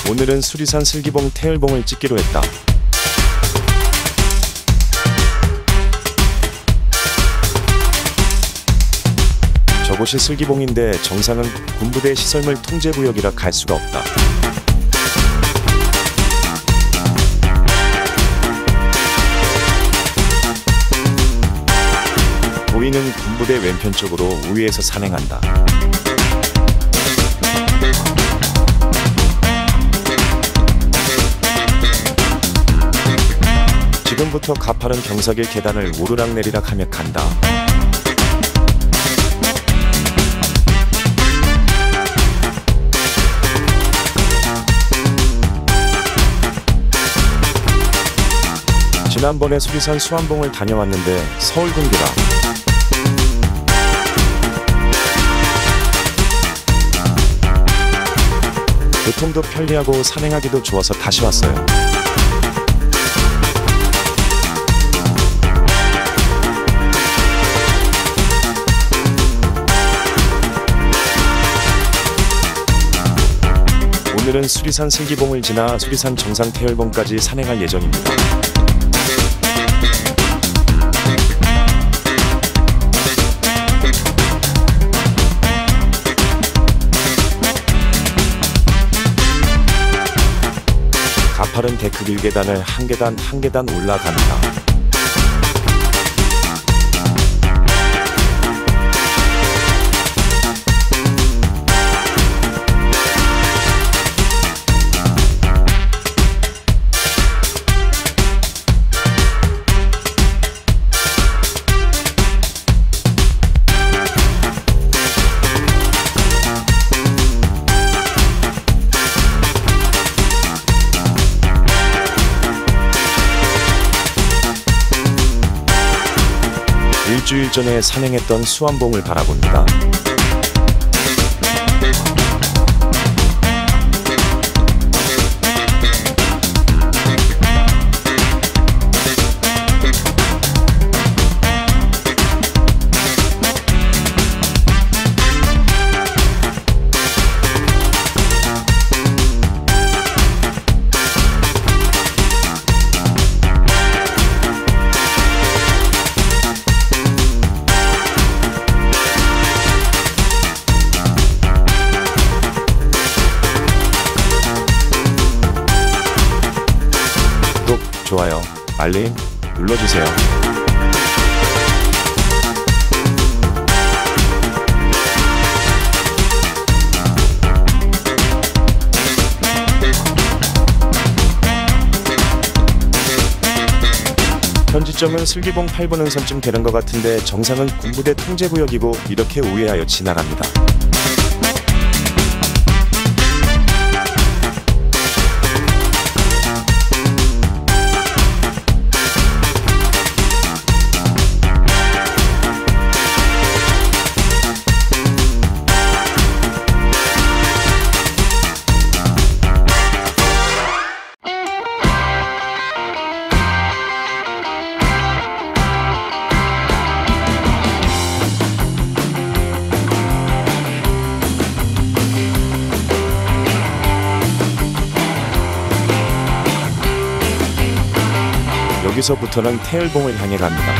오늘은 수리산 슬기봉 태열봉을 찍기로 했다. 저곳이 슬기봉인데 정상은 군부대 시설물 통제구역이라 갈 수가 없다. 보이는 군부대 왼편 쪽으로 우회해서 산행한다. 지금부터 가파른 경사길 계단을 오르락내리락 하며 간다. 지난번에 수리산 수안봉을 다녀왔는데 서울 군기라 교통도 편리하고 산행하기도 좋아서 다시 왔어요. 오늘은 수리산 슬기봉을 지나 수리산 정상 태열봉까지 산행할 예정입니다. 가파른 데크길 계단을 한 계단 한 계단 올라갑니다. 일주일 전에 산행했던 수안봉을 바라봅니다. 좋아요, 알림 눌러주세요. 현지점은 슬기봉 8번 능선쯤 되는 것 같은데 정상은 군부대 통제구역이고 이렇게 우회하여 지나갑니다. 여기서부터는 태열봉을 향해 갑니다.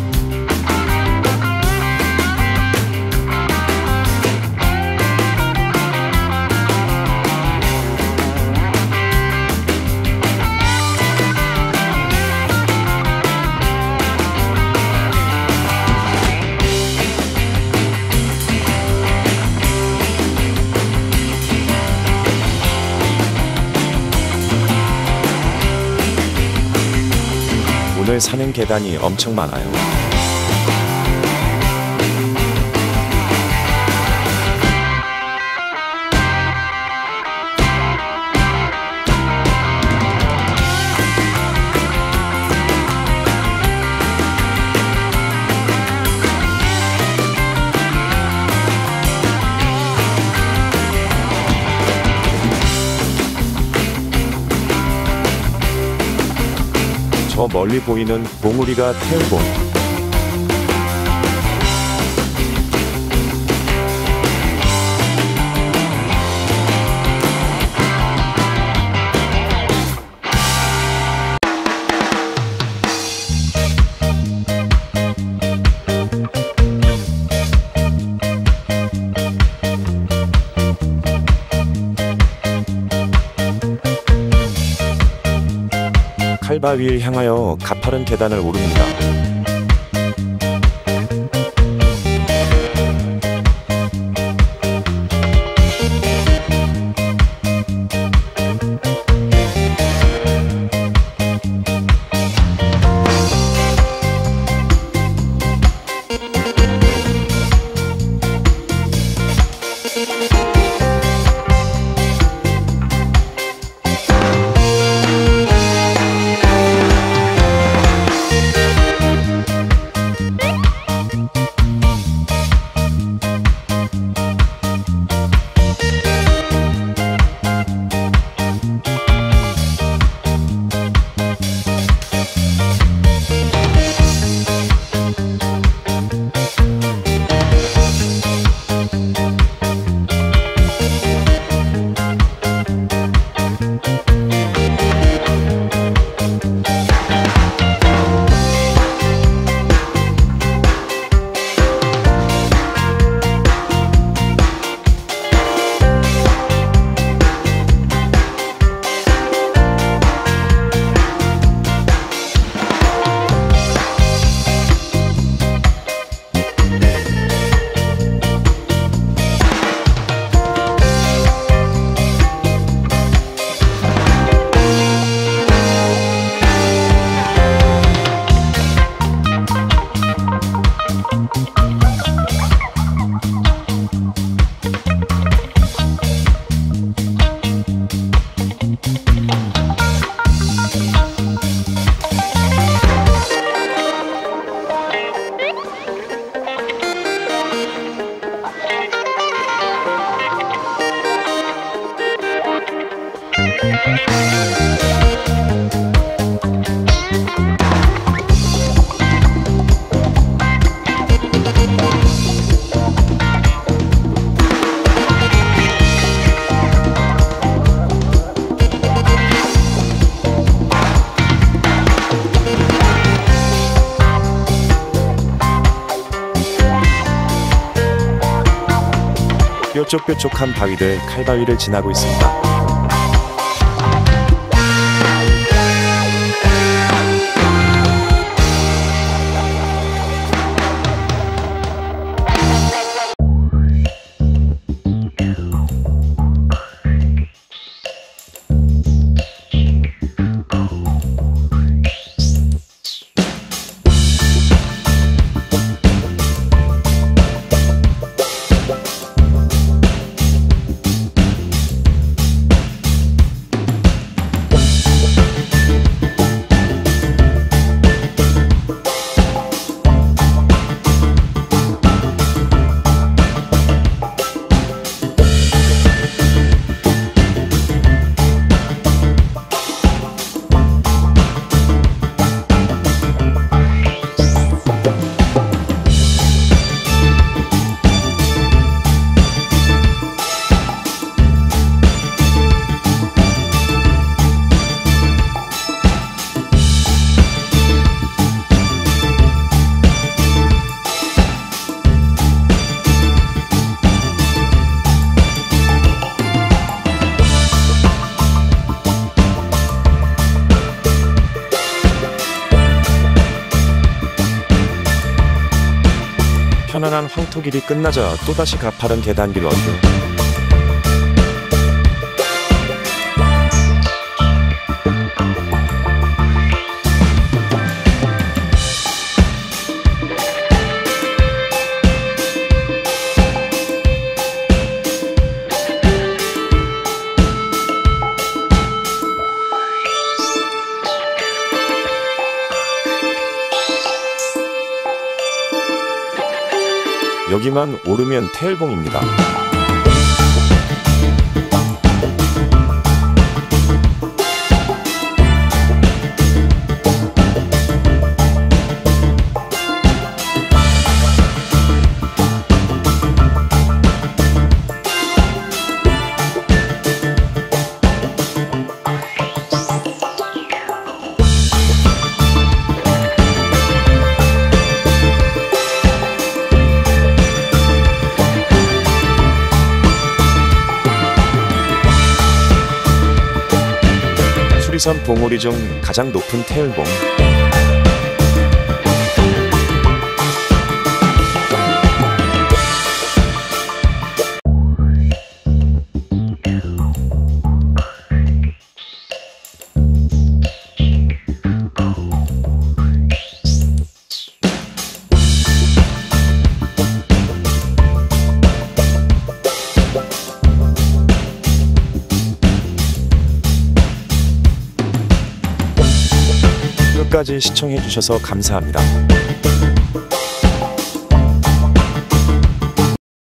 오늘 산행 계단이 엄청 많아요. 저 멀리 보이는 봉우리가 태열봉. 칼바위를 향하여 가파른 계단을 오릅니다. 뾰족뾰족한 바위들 칼바위를 지나고 있습니다. 편안한 황토길이 끝나자 또다시 가파른 계단길 언덕. 여기만 오르면 태일봉입니다. 수리선 봉우리 중 가장 높은 태열봉. 끝까지 시청해주셔서 감사합니다.